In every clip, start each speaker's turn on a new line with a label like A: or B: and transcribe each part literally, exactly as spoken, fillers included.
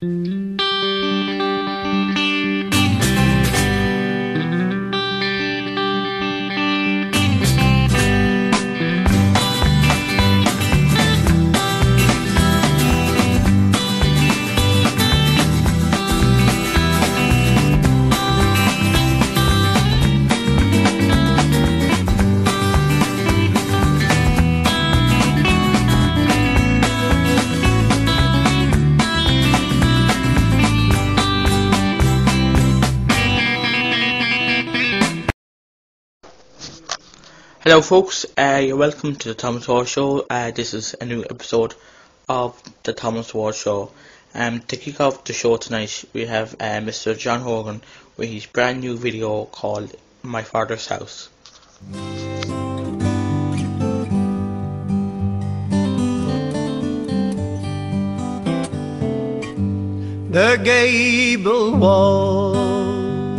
A: Hello folks, uh, you're welcome to the Thomas Ward Show. Uh, this is a new episode of the Thomas Ward Show. Um, to kick off the show tonight, we have uh, Mister John Hogan with his brand new video called My Father's House.
B: The gable wall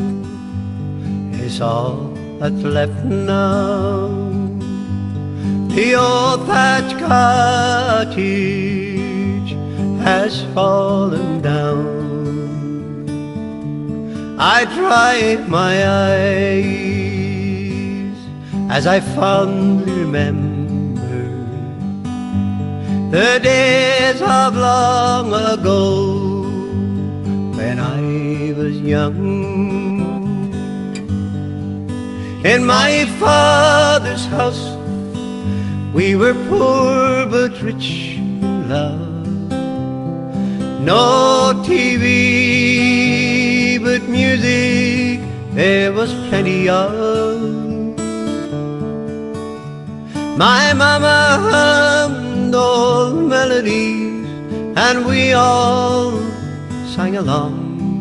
B: is all that's left now. The old thatched cottage has fallen down. I dry my eyes as I fondly remember the days of long ago when I was young. In my father's house we were poor but rich in love. No T V but music there was plenty of. My mama hummed old melodies and we all sang along.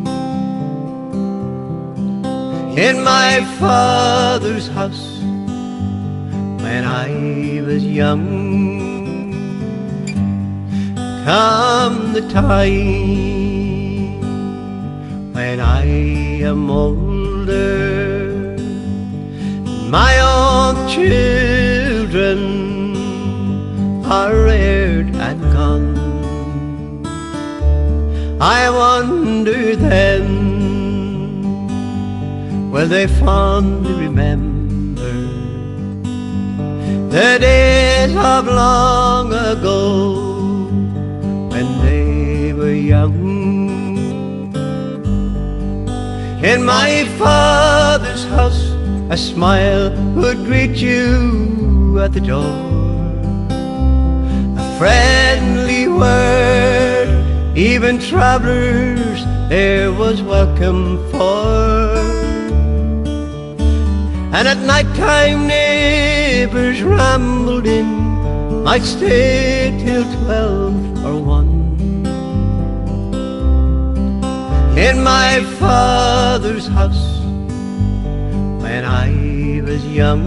B: In my father's house when I was young. Come the time when I am older, my own children are reared and gone. I wonder then, will they fondly remember the days of long ago when they were young. In my father's house a smile would greet you at the door, a friendly word, even travelers there was welcome for. And at night time neighbors rambled in, might stay till twelve or one. In my father's house when I was young.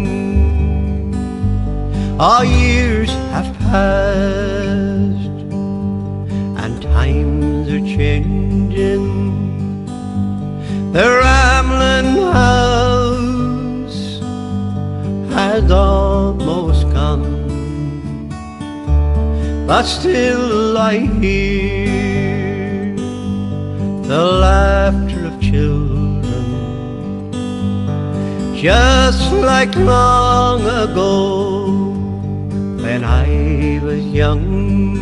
B: All years have passed and times are changing. The rambling house has almost gone, but still I hear the laughter of children, just like long ago when I was young.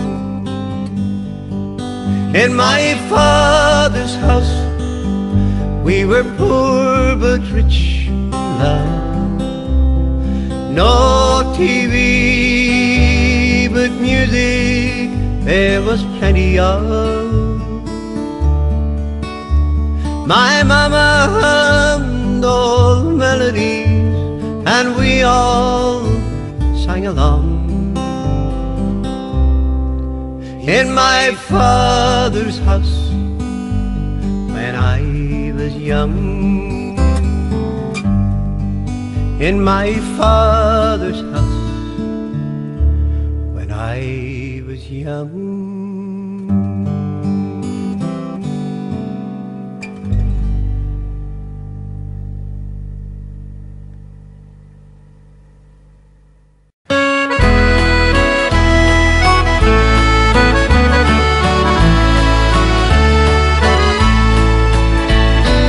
B: In my father's house we were poor but rich in love. No T V but music there was plenty of. My mama hummed old melodies and we all sang along. In my father's house when I was young. In my father's house when I was young.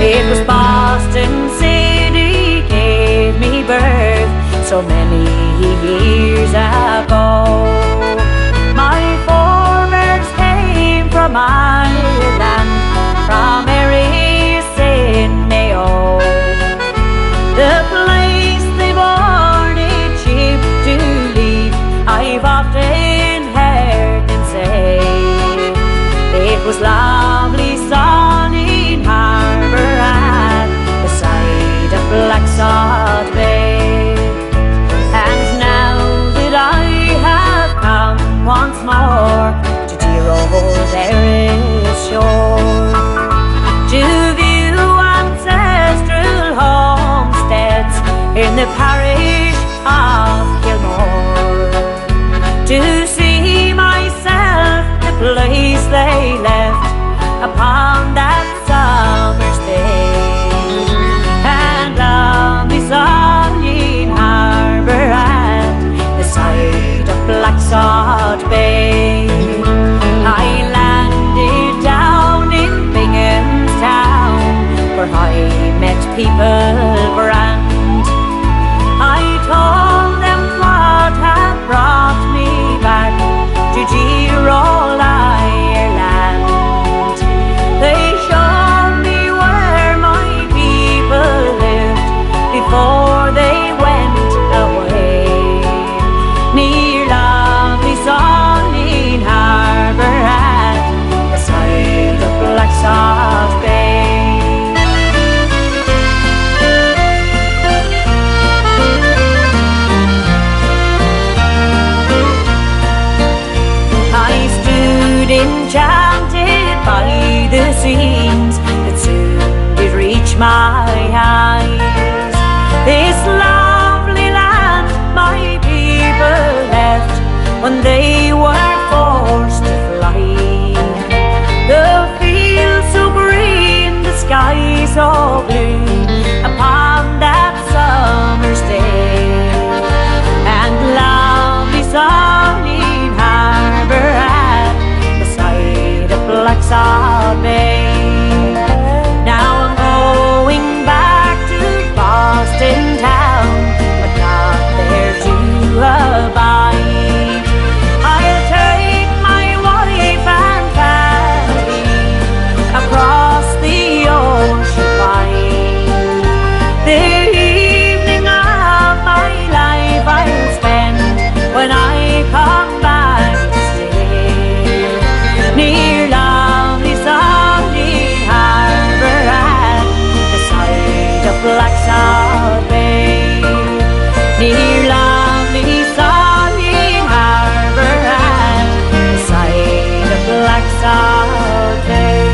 C: It was Boston City gave me birth so many years ago. My forebears came from Ireland, from Erison, Mayo. The place they born it cheap to leave, I've often heard them say. It was lovely sunny harbour at the side of Blacksod Bay. And now that I have come once more to dear old Erris shore, to view ancestral homesteads in the parish of Kilmore, to see myself the place they left upon that summer's day, and on the sunny harbour at the side of Blacksod Bay. I landed down in Binghamstown, where I met people grand. I told them what had brought me back to dear old Ireland. They showed me where my people lived before they went away, near lovely sunny harbour at the side of Blacksod Bay. Enchanted by the scenes that soon did reach my eyes. This lovely land my people left when they were forced to fly. The fields so green, the sky so blue upon that summer's day, and lovely sunny harbour at Blacksod Bay. Now I'm going back to Boston town, but not there to abide. I'll take my wife and family across the ocean wide. The evening of my life I'll spend when I come back to stay near Blacksod Bay, near lovely sunny harbour at the side of Blacksod Bay.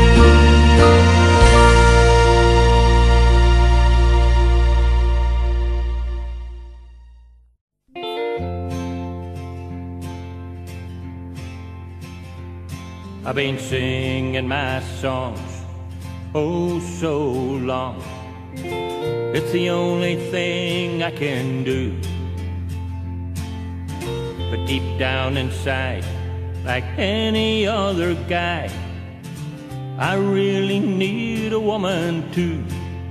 D: I've been singing my songs oh so long. It's the only thing I can do. But deep down inside, like any other guy, I really need a woman too.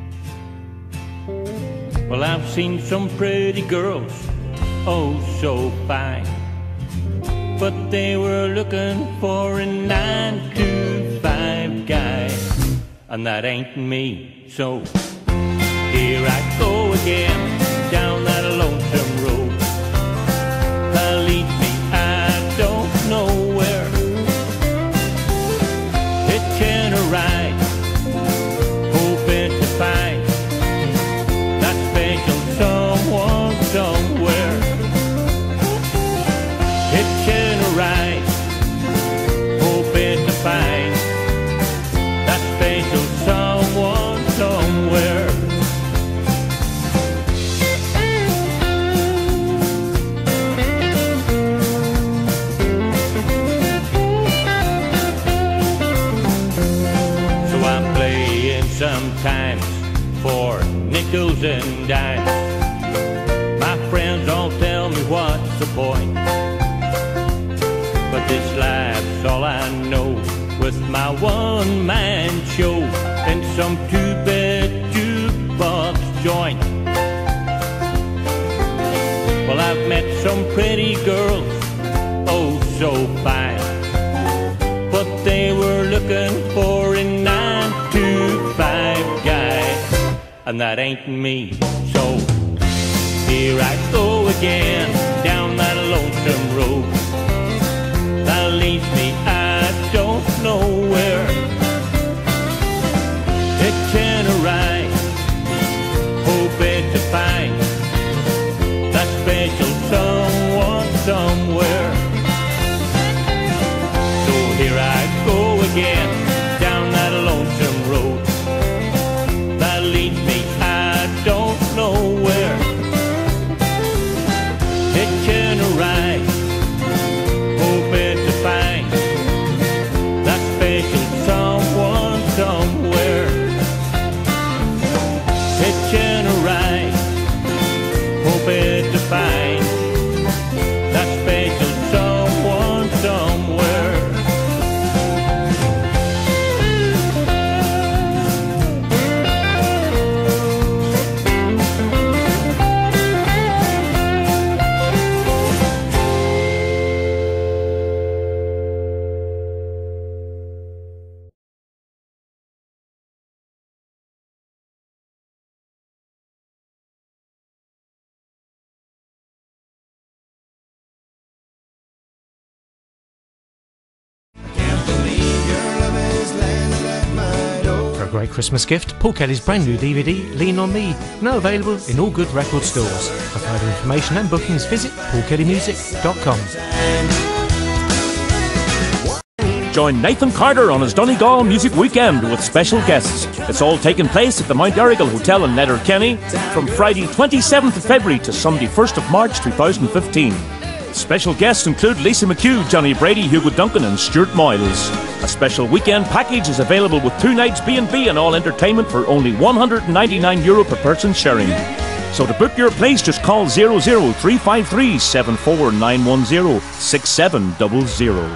D: Well, I've seen some pretty girls, oh so fine, but they were looking for a nine to five guy, and that ain't me, so here I go again, down that lonesome road that leads me I don't know where. Hitching a ride, hoping to find that special someone somewhere. Hitching a ride, hoping to find that special someone somewhere. Sometimes for nickels and dimes, my friends all tell me what's the point, but this life's all I know with my one-man show. and some two-bed jukebox joint. Well, I've met some pretty girls, oh so fine, but they were looking for a nine to five guy, and that ain't me. So here I go again, down that lonesome road that leads me I don't know where. Hitching a ride, hoping to find that special someone somewhere. So here I go again, down that lonesome road that leads me I don't know where. Hitching a ride, hoping to find that special someone somewhere. Hitching a ride, hoping to find that special someone somewhere.
E: For a great Christmas gift, Paul Kelly's brand new D V D, Lean On Me, now available in all good record stores. For further information and bookings, visit paul kelly music dot com.
F: Join Nathan Carter on his Donegal Music Weekend with special guests. It's all taking place at the Mount Errigal Hotel in Letterkenny from Friday twenty-seventh of February to Sunday first of March two thousand fifteen. Special guests include Lisa McHugh, Johnny Brady, Hugo Duncan and Stuart Moyles. A special weekend package is available with two nights B and B and all entertainment for only one hundred ninety-nine euro per person sharing. So to book your place, just call zero zero three five three seven four nine one zero six seven zero zero.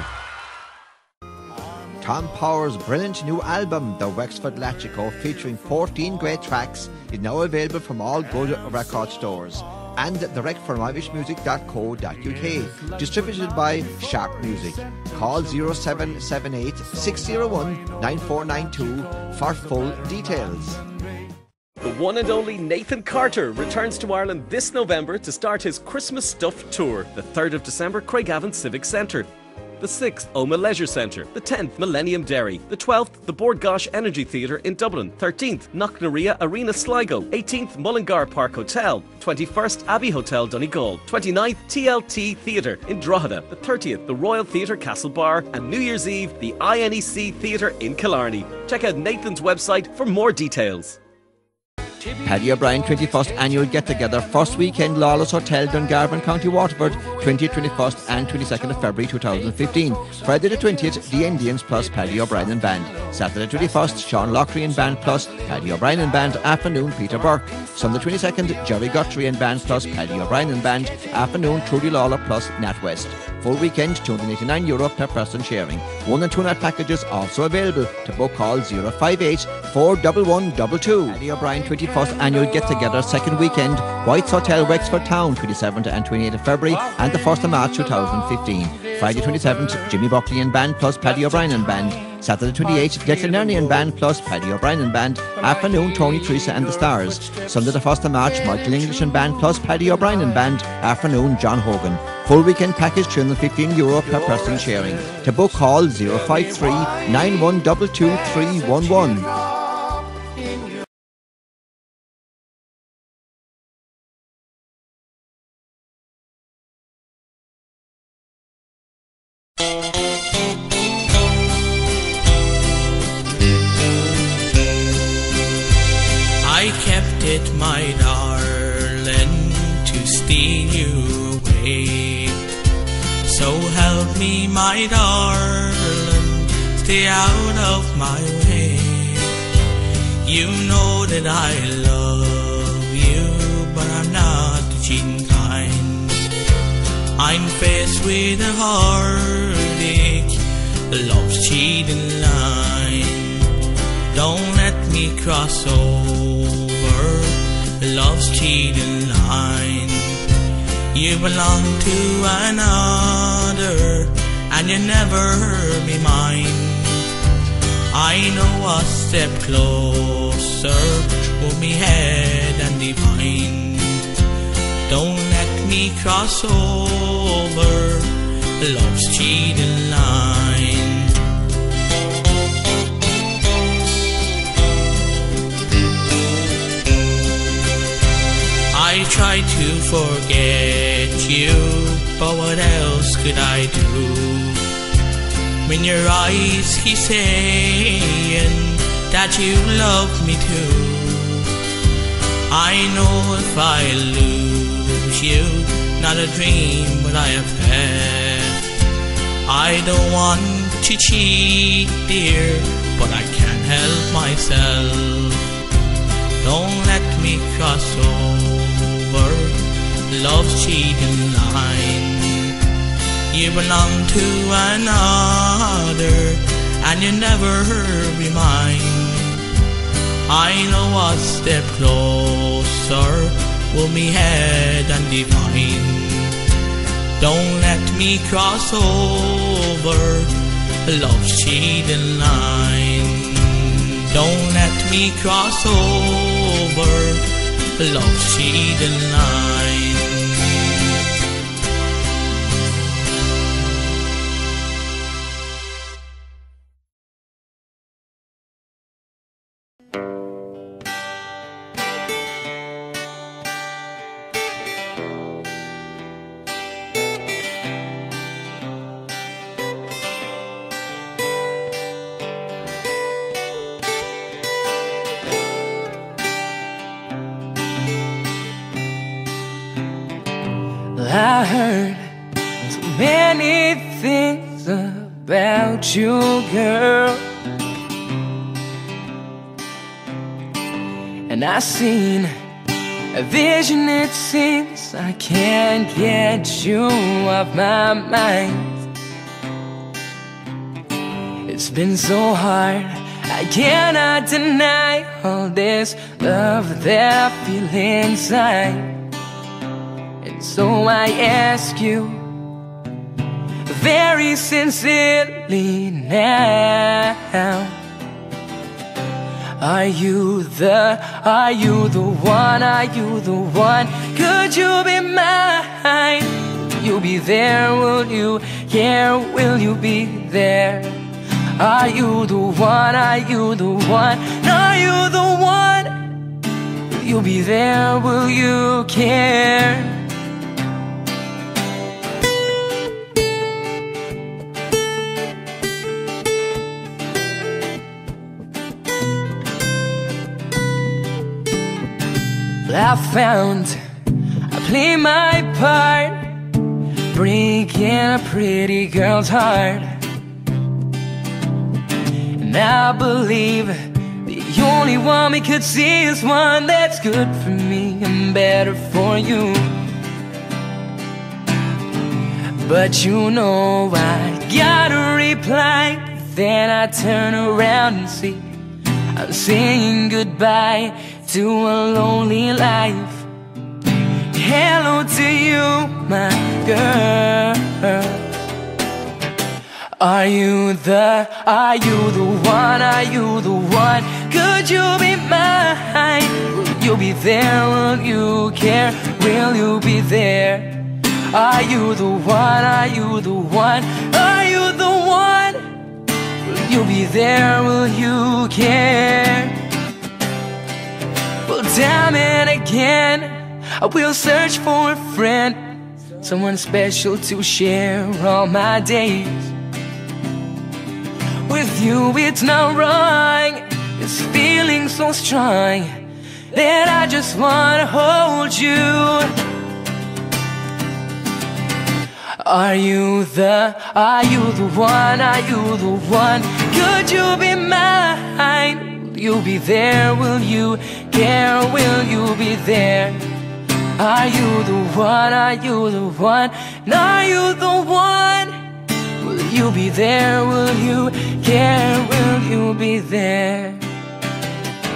G: Tom Power's brilliant new album, The Wexford Lachico, featuring fourteen great tracks, is now available from all good record stores and direct from irish music dot co dot u k, distributed by Sharp Music. Call zero seven seven eight six zero one nine four nine two for full details.
H: The one and only Nathan Carter returns to Ireland this November to start his Christmas Stuff Tour. The third of December, Craigavon Civic Centre. The sixth, Oma Leisure Centre. The tenth, Millennium Dairy. The twelfth, the Bord Gáis Energy Theatre in Dublin. thirteenth, Knocknaria Arena Sligo. eighteenth, Mullingar Park Hotel. twenty-first, Abbey Hotel Donegal. twenty-ninth, T L T Theatre in Drogheda. The thirtieth, the Royal Theatre Castle Bar. And New Year's Eve, the I N E C Theatre in Killarney. Check out Nathan's website for more details.
G: Paddy O'Brien twenty-first Annual Get Together, first weekend, Lawless Hotel, Dungarvan, County Waterford, twentieth, twenty-first and twenty-second of February two thousand fifteen. Friday the twentieth, The Indians plus Paddy O'Brien and Band. Saturday twenty-first, Sean Lockery and Band plus Paddy O'Brien and Band, afternoon, Peter Burke. Sunday twenty-second, Jerry Guthrie and Band plus Paddy O'Brien and Band, afternoon, Trudy Lawler plus Nat West. Full weekend, two hundred eighty-nine euro per person sharing. One and two night packages also available. To book, call zero five eight four one one two two. Paddy O'Brien twenty-first Annual Get Together, second weekend, White's Hotel, Wexford Town, twenty-seventh and twenty-eighth of February and the first of March two thousand fifteen. Friday twenty-seventh, Jimmy Buckley and Band plus Paddy O'Brien and Band. Saturday twenty-eighth, Declan Ernie and Band plus Paddy O'Brien and Band. Afternoon, Tony Teresa and the Stars. Sunday the first of March, Michael English and Band plus Paddy O'Brien and Band. Afternoon, John Hogan. Full weekend package, two hundred fifteen euro per person sharing. To book, call zero five three nine one two two three one one.
I: I kept it, my darling, to steal you away. So help me, my darling, stay out of my way. You know that I love you, but I'm not the cheating kind. I'm faced with a heartache, love's cheating line. Don't let me me cross over love's cheating line. You belong to another, and you never be mine. I know a step closer will me head and divine. Don't let me cross over love's cheating line. I tried to forget you, but what else could I do? When your eyes keep saying that you love me too. I know if I lose you, not a dream but I have had. I don't want to cheat, dear, but I can't help myself. Don't let me cross over love's cheating line. You belong to another, and you never be mine. I know a step closer will me head and divine. Don't let me cross over love's cheating line. Don't let me cross over love's cheating line.
J: I heard so many things about you, girl, and I seen a vision. It seems I can't get you off my mind. It's been so hard, I cannot deny all this love that I feel inside. So I ask you very sincerely now, are you the, are you the one, are you the one? Could you be mine? Will you be there? Will you care? Will you be there? Are you the one, are you the one? Are you the one? Will you be there? Will you care? I found I play my part, breaking a pretty girl's heart. And I believe the only one we could see is one that's good for me and better for you. But you know I gotta reply, then I turn around and see I'm saying goodbye to a lonely life. Hello to you, my girl. Are you the, are you the one, are you the one? Could you be mine? Will you be there? Will you care? Will you be there? Are you the one, are you the one? Are you the one? Will you be there? Will you care? Well, time and again I will search for a friend, someone special to share all my days. With you it's not wrong, this feeling so strong that I just wanna hold you. Are you the, are you the one, are you the one? Could you be mine? Will you be there? Will you care? Will you be there? Are you the one? Are you the one? Are you the one? Will you be there? Will you care? Will you be there?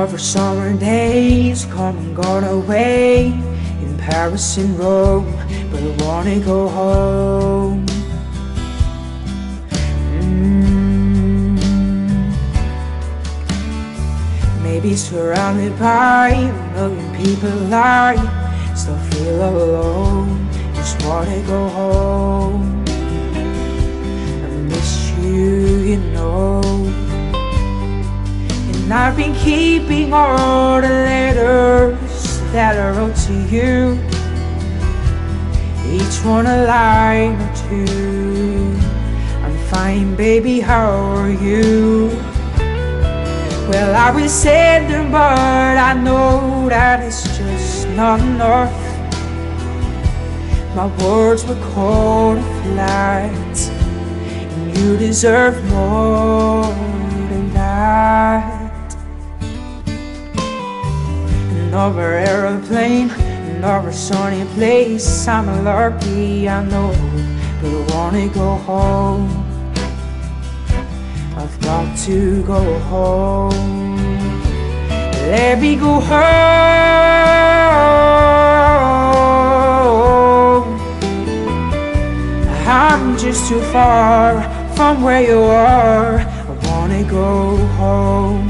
J: Another summer day's come and gone away, in Paris and Rome, but I wanna go home. mm. Maybe surrounded by a million people, I still feel alone. Just wanna go home. I miss you, you know. And I've been keeping all the letters that I wrote to you, each one a line or two. I'm fine, baby, how are you? Well, I will send them, but I know that it's just not enough. My words were cold and flat, and you deserve more than that. Another aeroplane, another sunny place. I'm lucky, I know, but I wanna go home. I've got to go home. Let me go home. I'm just too far from where you are. I wanna go home.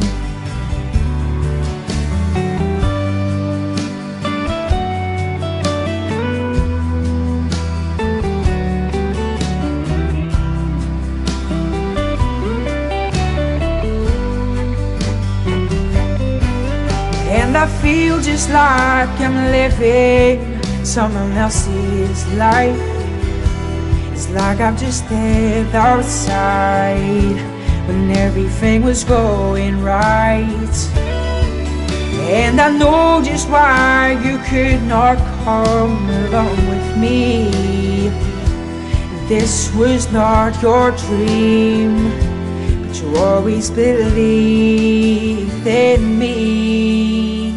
J: And I feel just like I'm living someone else's life. It's like I've just stepped outside when everything was going right. And I know just why you could not come along with me. This was not your dream, but you always believed in me.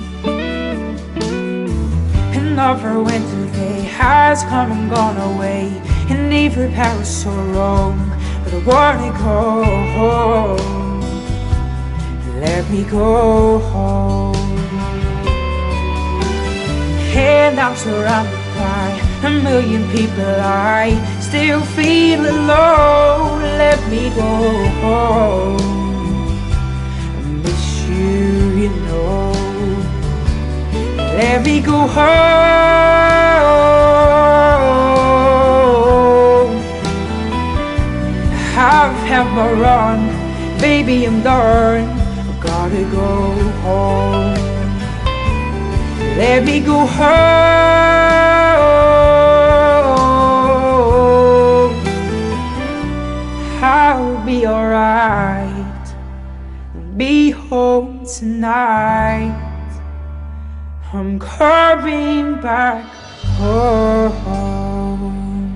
J: Another winter day has come and gone away, in either Paris or Rome, but I wanna go home. Let me go home. And I'm surrounded by a million people, I still feel alone. Let me go home. I miss you, you know. Let me go home. I've had my run, baby, I'm done. I gotta go home. Let me go home. I'll be alright. Be home tonight. I'm coming back home.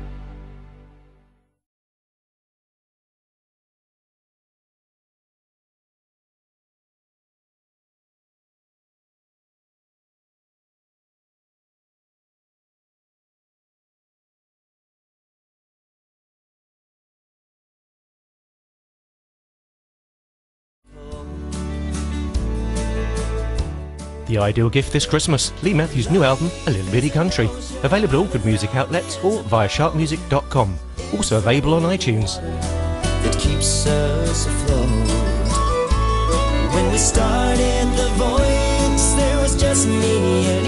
E: The ideal gift this Christmas, Lee Matthews' new album, A Little Bitty Country. Available at all good music outlets or via sharp music dot com. Also available on iTunes.
K: That keeps us afloat. When we started The Voice, there was just me and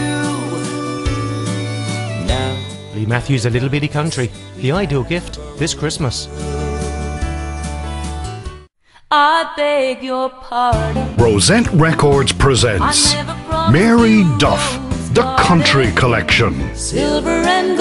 K: you. Now,
E: Lee Matthews' A Little Bitty Country. The ideal gift this Christmas.
C: I beg your pardon.
L: Rosette Records presents Mary Duff, The Country Collection.
C: Silver and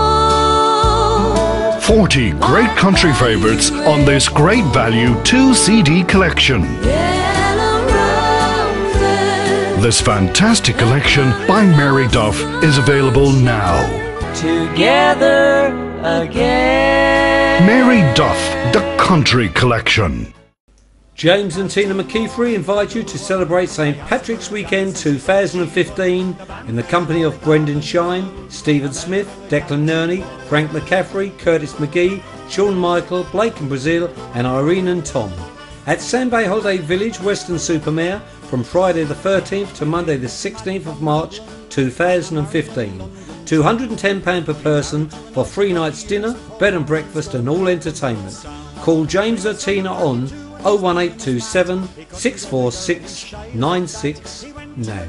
C: gold.
L: forty great country favorites on this great value two C D collection.
C: Yellow roses.
L: This fantastic collection by Mary Duff is available now.
J: Together again.
L: Mary Duff, The Country Collection.
M: James and Tina McKeefery invite you to celebrate Saint Patrick's Weekend two thousand fifteen in the company of Brendan Shine, Stephen Smith, Declan Nerney, Frank McCaffrey, Curtis McGee, Shawn Michael, Blake and Brazil and Irene and Tom. At Sandbay Holiday Village, Western Supermare, from Friday the thirteenth to Monday the sixteenth of March two thousand fifteen. two hundred and ten pounds per person for three nights dinner, bed and breakfast and all entertainment. Call James or Tina on oh one eight two seven, six four six, nine six now.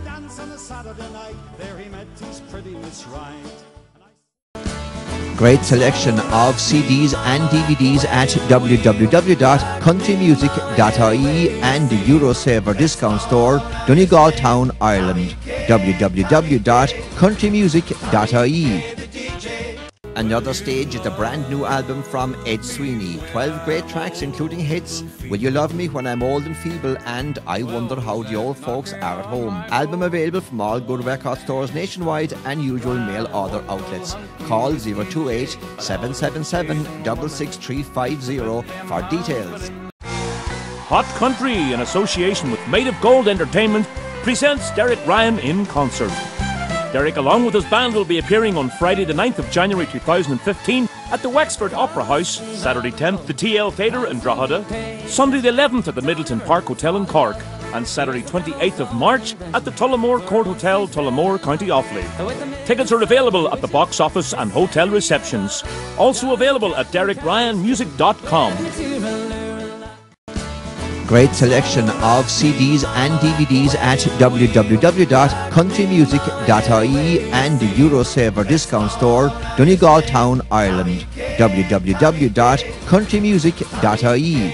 G: Great selection of C Ds and D V Ds at w w w dot country music dot I E and the Eurosaver discount store, Donegal Town, Ireland. w w w dot country music dot I E. Another Stage is a brand new album from Ed Sweeney. twelve great tracks including hits Will You Love Me When I'm Old and Feeble and I Wonder How the Old Folks Are at Home. Album available from all good record stores nationwide and usual mail order outlets. Call zero two eight, seven seven seven, six six three five zero for details.
F: Hot Country, in association with Made of Gold Entertainment, presents Derek Ryan in concert. Derek, along with his band, will be appearing on Friday the ninth of January two thousand fifteen at the Wexford Opera House, Saturday tenth the T L Theatre in Drogheda, Sunday the eleventh at the Middleton Park Hotel in Cork, and Saturday twenty-eighth of March at the Tullamore Court Hotel, Tullamore, County Offaly. Tickets are available at the box office and hotel receptions. Also available at derek ryan music dot com.
G: Great selection of C Ds and D V Ds at w w w dot country music dot I E and the Eurosaver discount store, Donegal Town, Ireland. w w w dot country music dot I E.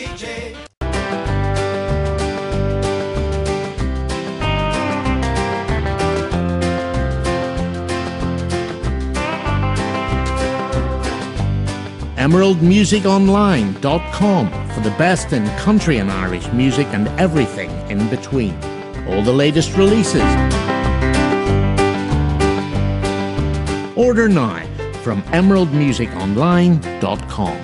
N: emerald music online dot com for the best in country and Irish music and everything in between. All the latest releases. Order now from emerald music online dot com.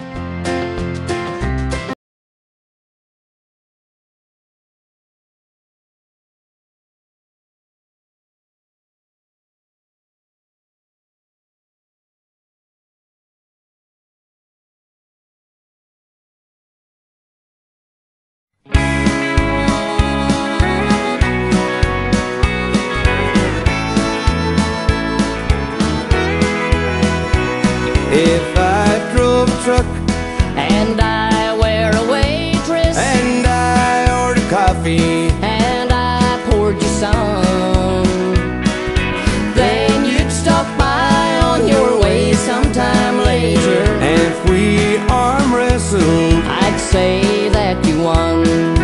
B: If I drove a truck
O: and I wear a waitress
B: and I ordered coffee
O: and I poured you some, then you'd stop by on your way sometime later,
B: and if we arm wrestled,
O: I'd say that you won.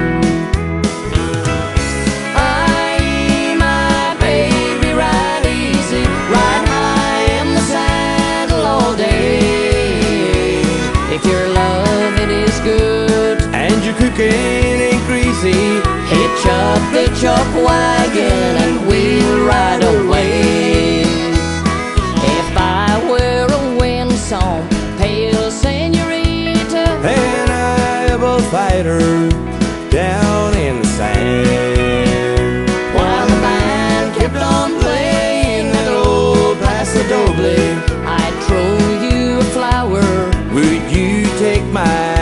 O: I, my baby, ride easy, ride high in the saddle all day. If your loving is good
B: and your cooking ain't greasy,
O: hitch up the chuck wagon and we'll ride away. If I were a winsome, pale senorita
B: and I a bullfighter down in the sand,
O: while the band kept on playing that old Paso Doble, I'd throw you a flower.
B: would you take my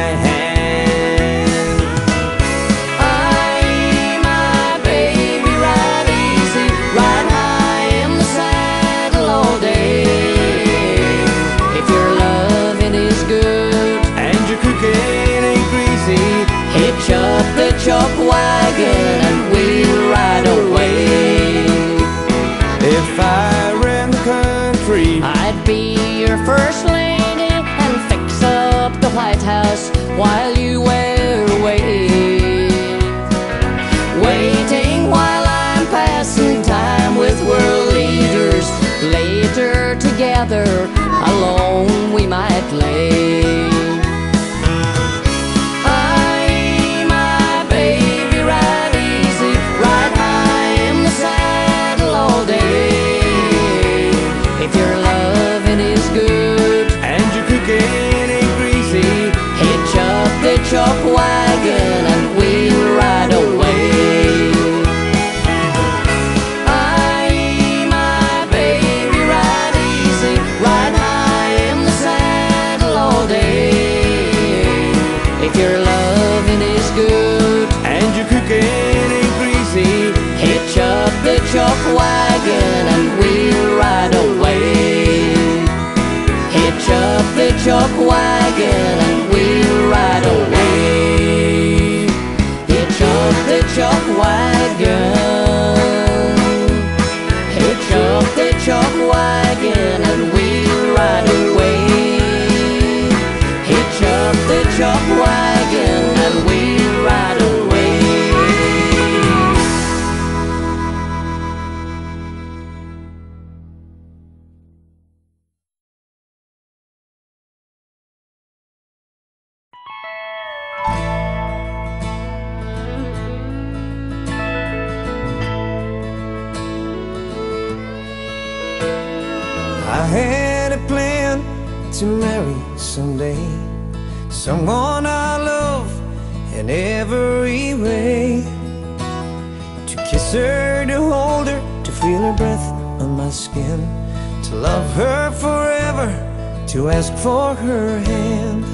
B: hand?
O: I, my baby, ride easy, ride high in the saddle all day. If your loving is good
B: and your cooking ain't greasy,
O: hitch up the chuck wagon and we'll ride away.
B: if I ran the country,
O: I'd be your first lady and fix up the White House while you were away, waiting while I'm passing time with world leaders. Later together, alone we might lay. I, my baby, ride easy, ride high in the saddle all day. If your loving is good
B: and your cooking ain't greasy,
O: hitch up the chuck wagon and we'll ride away. I, my baby, ride easy, ride high in the saddle all day.
B: I had a plan to marry someday, someone I love in every way. To kiss her, to hold her, to feel her breath on my skin, to love her forever, to ask for her hand.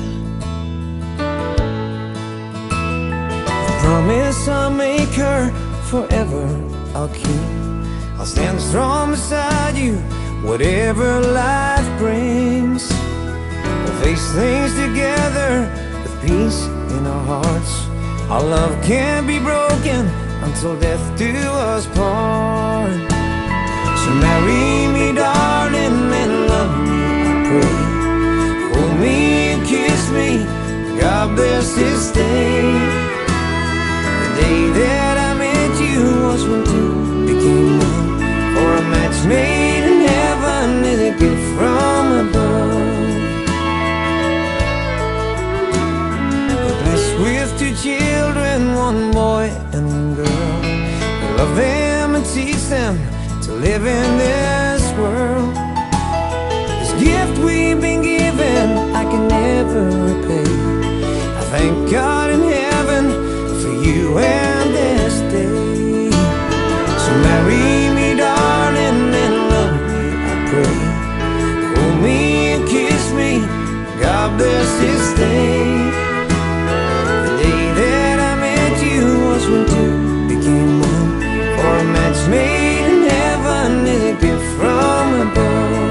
B: The promise I'll make her forever I'll keep. I'll stand strong beside you, whatever life brings. We'll face things together with peace in our hearts. Our love can't be broken until death do us part. So marry me, darling, and love me, I pray. Hold me and kiss me, God bless this day. The day that I met you was when two became one. For a match made in heaven is a gift from above. We're blessed with two children, one boy and one girl. We love them and teach them to live in this world. This gift we've been given I can never repay. I thank God in heaven for you and this day. So marry me, darling, and love me, I pray. Hold me and kiss me, God bless this day. The day that I met you was when two became one. For a match made in heaven is a gift from above.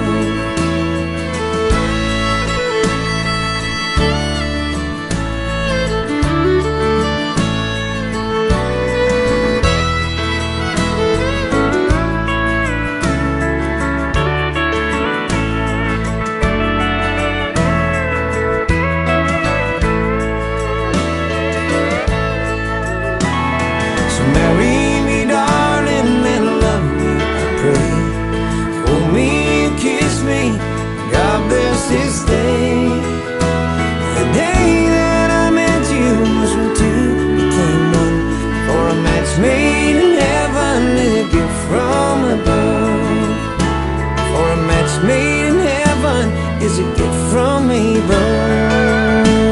B: This day, the day that I met you was when two became one. For a match made in heaven is a gift from above. For a match made in heaven is a gift from above.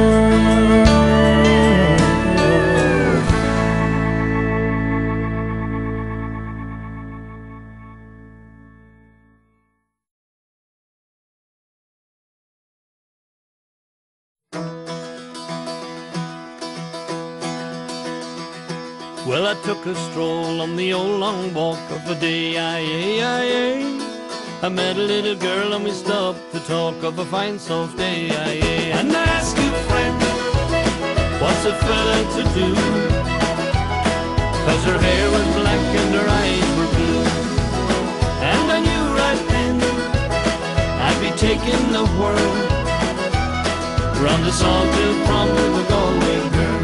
D: Well, I took a stroll on the old long walk of a day. I, I, I, I met a little girl and we stopped to talk of a fine soft day. I, I, and I asked you, friend, what's a fella to do? Cause her hair was black and her eyes were blue. And I knew right then I'd be taking the world round the Salthill prom with a Galway girl.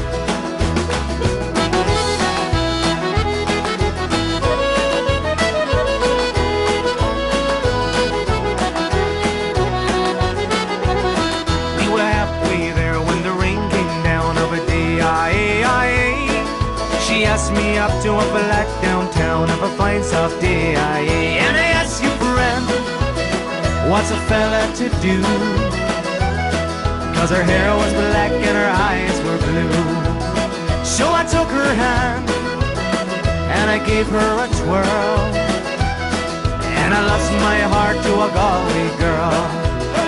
P: She asked me up to a black downtown of a fine soft day. And I asked you, friend, what's a fella to do? Cause her hair was black and her eyes were blue. So I took her hand and I gave her a twirl, and I lost my heart to a Galway girl.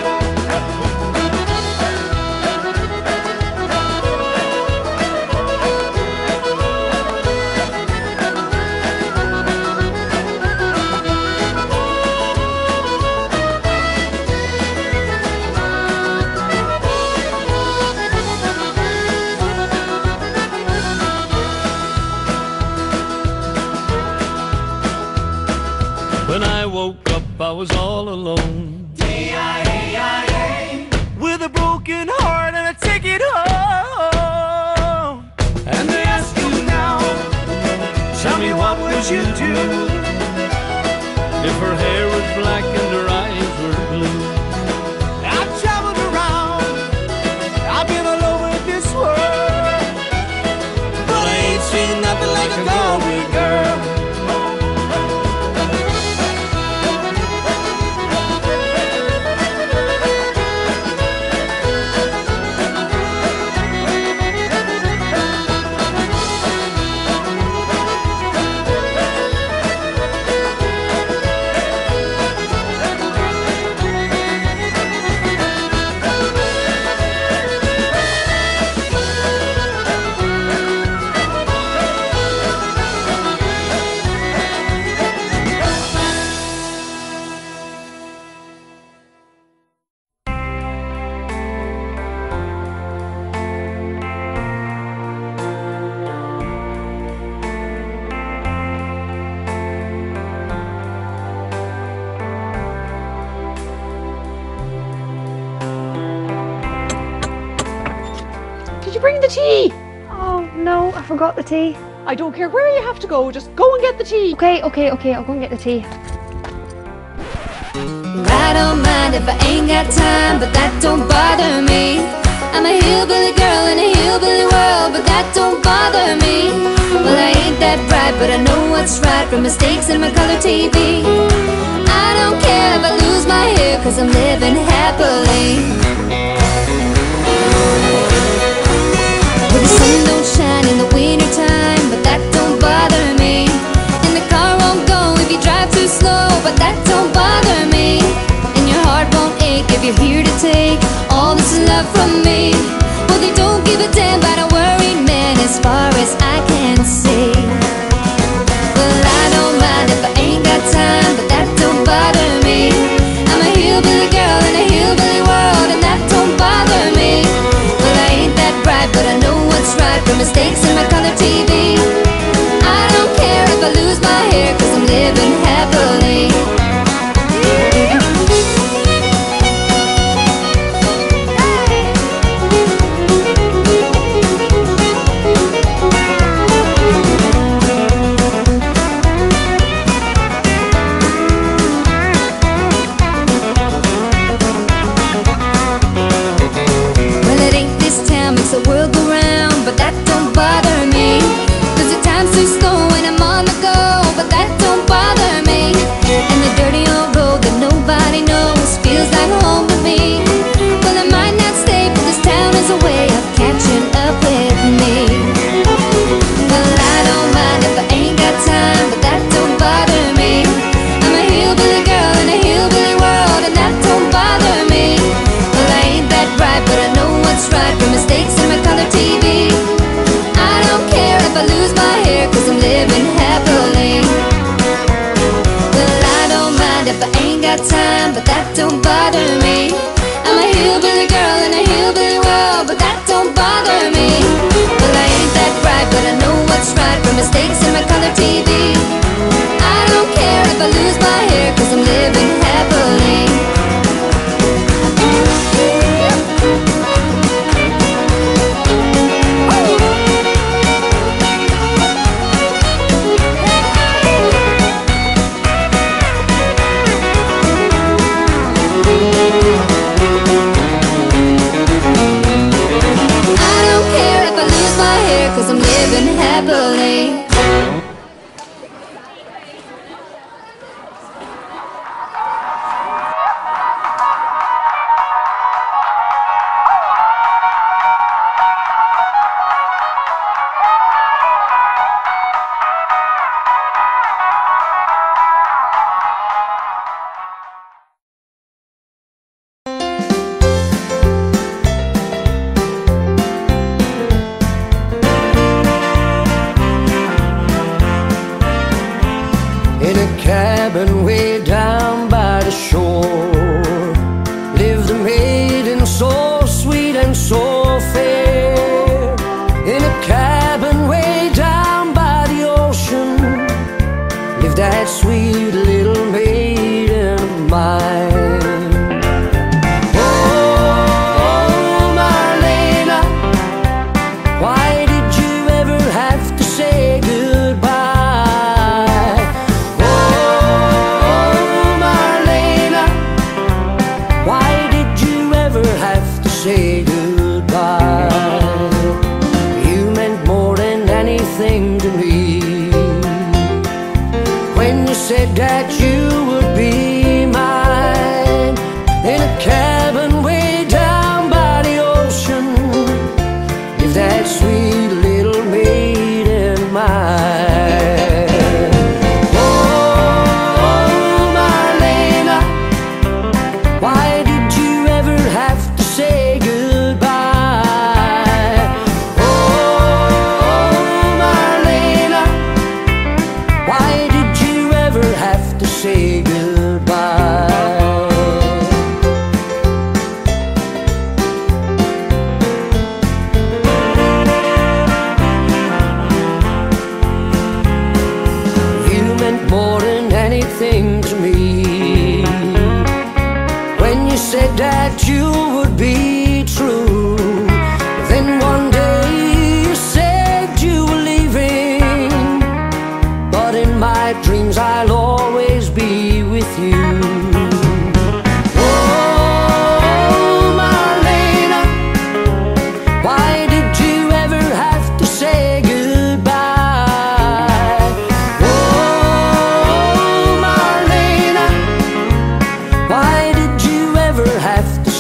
D: When I woke up, I was all alone.
P: D I A I A With a broken heart and a ticket home.
D: And they ask you now,
P: tell me what would you do
D: if her hair was black and her eyes were blue?
P: I've traveled around, I've been all over this world, but I ain't seen nothing like a Galway girl.
Q: you bring the tea?
R: Oh, no, I forgot the tea.
Q: I don't care where you have to go, just go and get the tea.
R: Okay, okay, okay, I'll go and get the tea.
C: I don't mind if I ain't got time, but that don't bother me. I'm a hillbilly girl in a hillbilly world, but that don't bother me. Well, I ain't that bright, but I know what's right from mistakes in my color T V. I don't care if I lose my hair, cause I'm living happily. Well, the sun don't shine in the winter time, but that don't bother me. And the car won't go if you drive too slow, but that don't bother me. And your heart won't ache if you're here to take all this love from me. Well, they don't give a damn about a worried man as far as I can see. Well, I don't mind if I ain't got time, but that don't bother me. I'm a hillbilly girl in a hillbilly world, and that don't bother me. Well, I ain't that bright, but I know what's right from mistakes in my color T V. I don't care if I lose my hair, cause I'm living happily. The world go round, but that don't bother me. Cause the time's too slow and I'm on the go, but that don't bother me. And the dirty old road that nobody knows feels like home to me. Well, I might not stay, but this town is a way of catching up with me. Well, I don't mind if I ain't got time, but that don't bother me. I'm a hillbilly girl in a hillbilly world, and that don't bother me. Well, I ain't that bright, but I know what's right from mistakes in my color T V. I don't care if I lose my hair, cause I'm living happily. Well, I don't mind if I ain't got time, but that don't bother me. I'm a hillbilly girl in a hillbilly world, but that don't bother me. Well, I ain't that bright, but I know what's right from mistakes in my color T V. I don't care if I lose my hair, cause I'm living happily. Cause I'm living happily.
B: Cabin way down by the shore lived a maiden so sweet and so fair. In a cabin way down by the ocean lived that sweet little maiden of mine. Oh, Marlena, why did you ever have to say goodbye? Say goodbye. You meant more than anything to me when you said that you would be mine. In a cabin way down by the ocean lived that sweet little maiden of mine. Oh, Marlena, why did you ever have to say goodbye? Oh, Marlena, why did you ever have to say goodbye? You meant more than anything to me when you said that you would be true. Then one day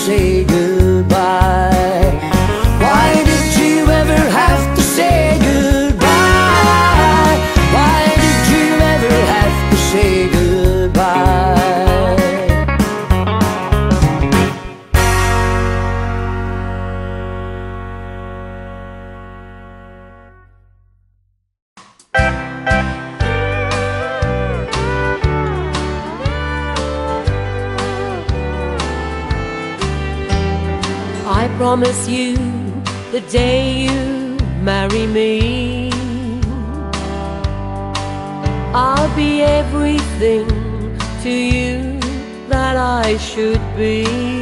O: say goodbye? Why did you ever have to say goodbye? Why did you ever have to say goodbye?
S: I promise you the day you marry me, I'll be everything to you that I should be.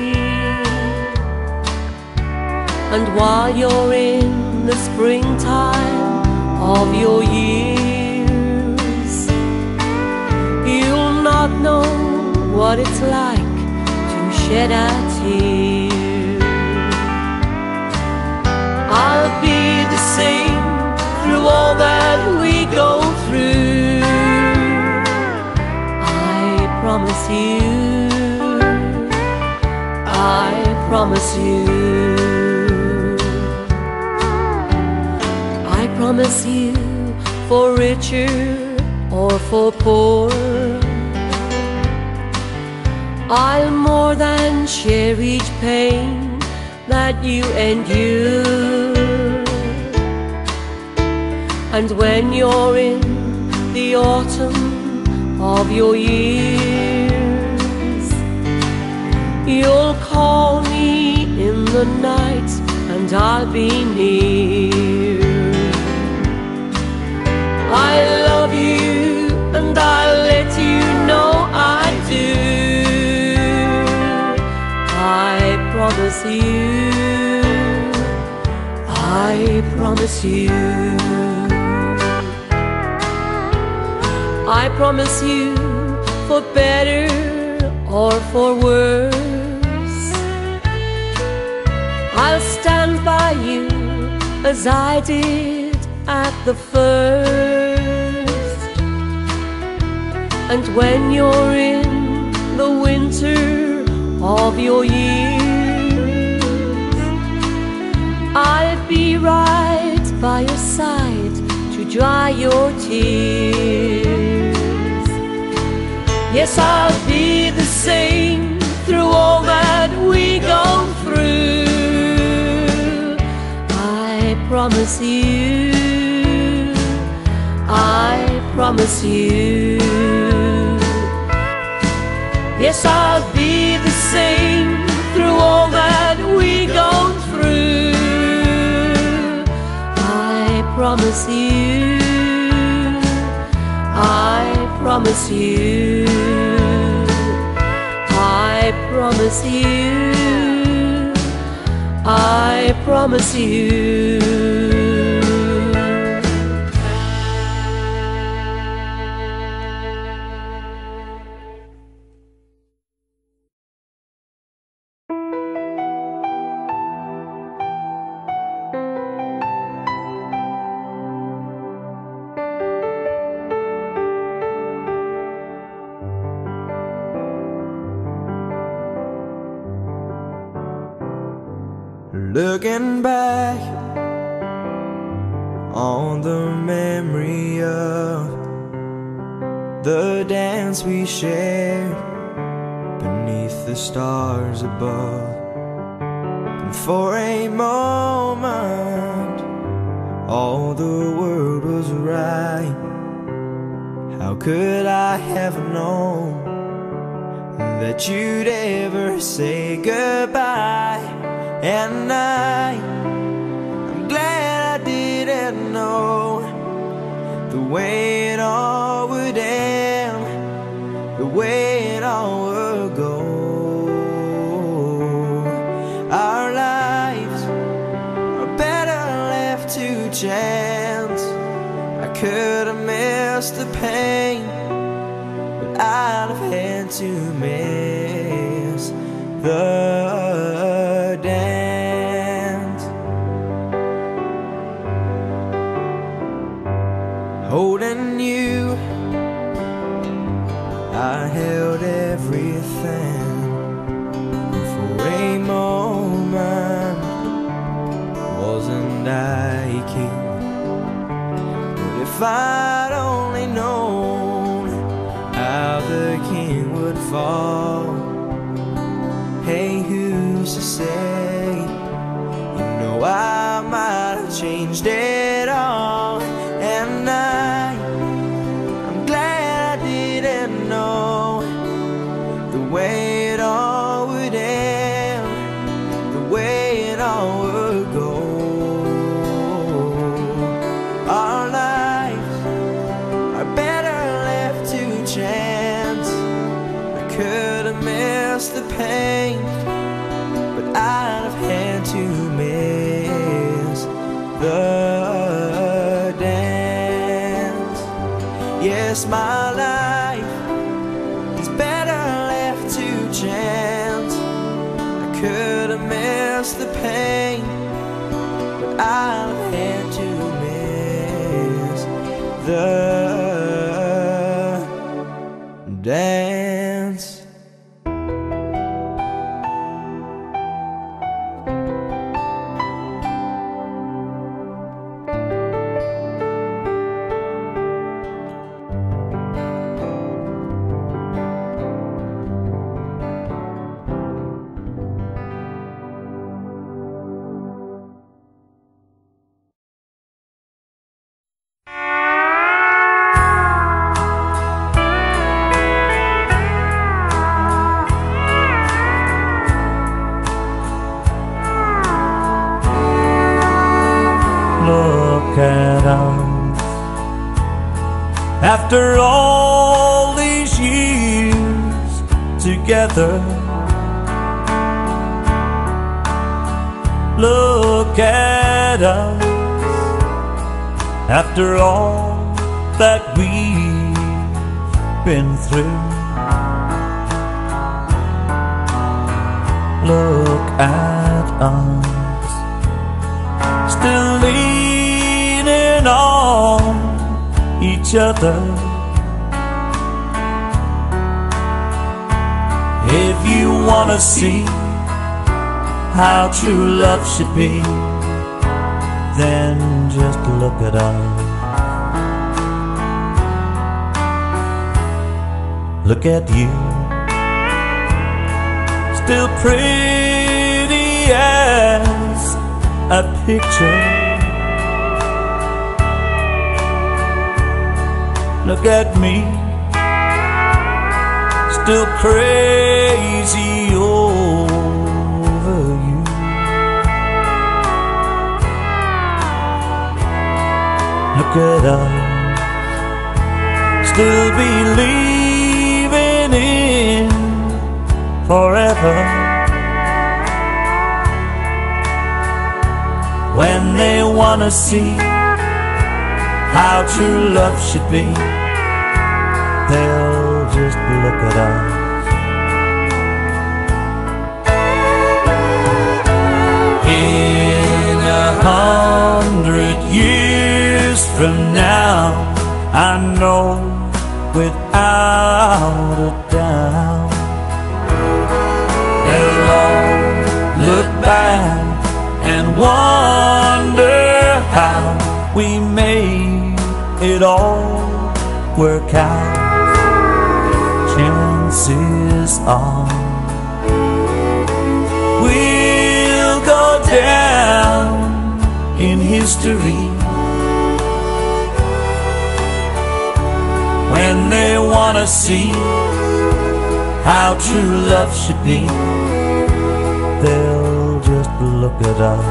S: And while you're in the springtime of your years, you'll not know what it's like to shed a tear. I'll be the same through all that we go through. I promise you, I promise you, I promise you, for richer or for poor, I'll more than share each pain that you endure. And when you're in the autumn of your years, you'll call me in the night and I'll be near. I love you and I'll let you know I do. I promise you, I promise you, I promise you, for better or for worse, I'll stand by you as I did at the first. And when you're in the winter of your years, I'll be right by your side to dry your tears. Yes, I'll be the same through all that we go through. I promise you, I promise you. Yes, I'll be the same through all that we go through. I promise you, I promise you, I promise you, I promise you.
K: Looking back on the memory of the dance we shared beneath the stars above, and for a moment all the world was right. How could I have known that you'd ever say goodbye? And I, I'm glad I didn't know the way it all would end, the way it all would go. Our lives are better left to chance. I could have missed the pain, but I'd have had to miss the dance. Holding you, I held everything. For a moment to say. You know I might have changed it all, and I, I'm glad I didn't know the way it all would end, the way it all would go. Our lives are better left to chance. I could have missed the pain, but I'd have had to miss the dance. Yes, my life is better left to chance. I could have missed the pain, but I'd have had to miss the dance.
I: Look at us after all these years together. Look at us after all that we've been through. Look at us, still leaning on each other. If you wanna see how true love should be, then just look at us. Look at you, still pretty as a picture. Look at me, still crazy over you. Look at us, still believing in forever. When they wanna see how true love should be, they'll just look at us. In a hundred years from now, I know without a doubt they'll all look back and wonder how we made it all work out. Chances are we'll go down in history when they wanna see how true love should be. They'll just look at us.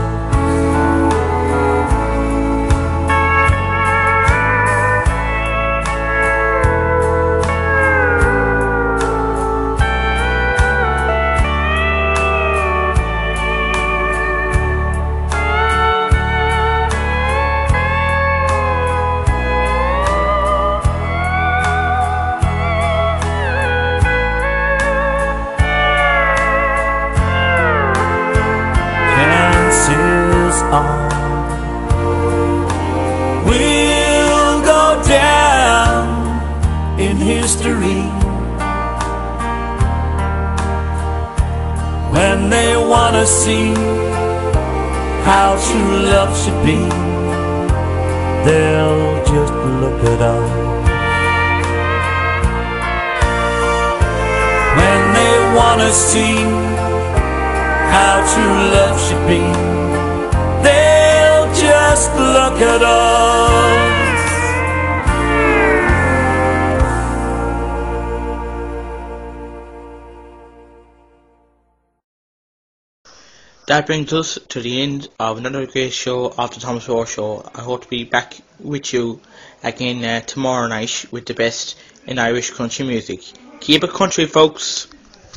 I: We'll go down in history when they wanna see how true love should be. They'll just look at us. When they wanna see how true love should be, they'll just look at us.
A: That brings us to the end of another great show of the Thomas Roar Show. I hope to be back with you again uh, tomorrow night with the best in Irish country music. Keep it country, folks.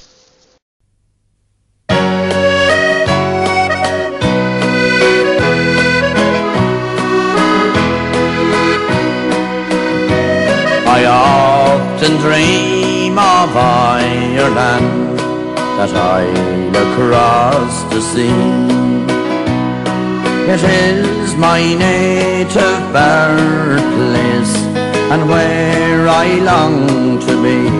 T: I often dream of Ireland, that I'll across the sea. It is my native birthplace, and where I long to be.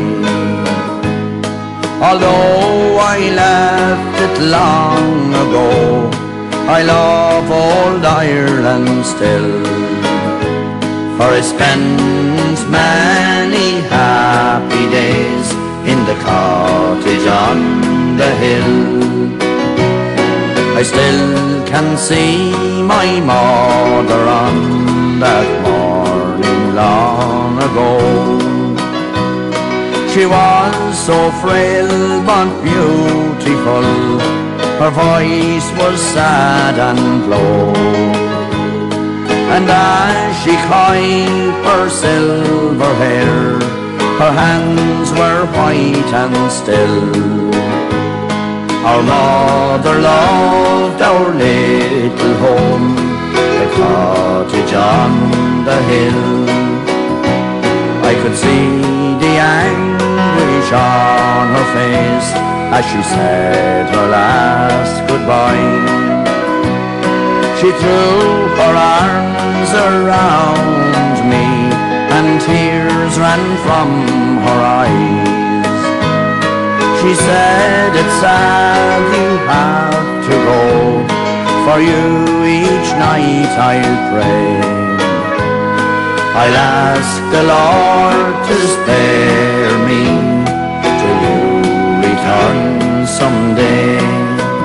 T: Although I left it long ago, I love old Ireland still, for I spent many happy days in the cottage on the hill. I still can see my mother on that morning long ago. She was so frail but beautiful, her voice was sad and low, and as she coiled her silver hair, her hands were white and still. Our mother loved our little home, the cottage on the hill. I could see the anguish on her face as she said her last goodbye. She threw her arms around me, and tears ran from her eyes. She said, it's sad you have to go, for you each night I'll pray. I'll ask the Lord to spare me till you return someday.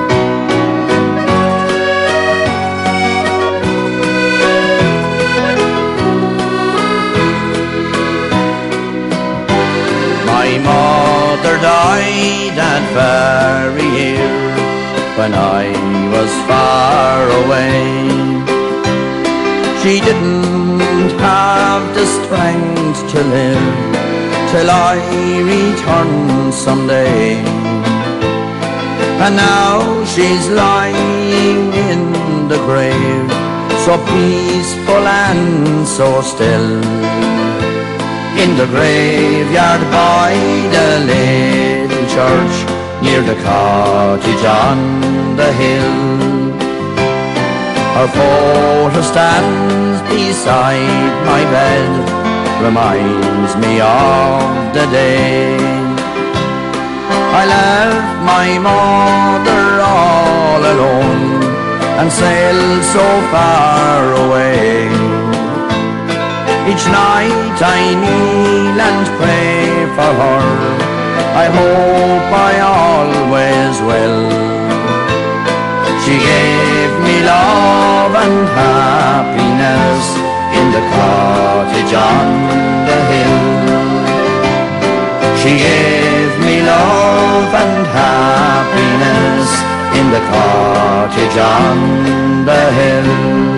T: My mother died that very year, when I was far away. She didn't have the strength to live till I return someday. And now she's lying in the grave, so peaceful and so still, in the graveyard by the little church, near the cottage on the hill. Her photo stands beside my bed, reminds me of the day I left my mother all alone and sailed so far away. Each night I kneel and pray for her, I hope I always will. She gave me love and happiness in the cottage on the hill. She gave me love and happiness in the cottage on the hill.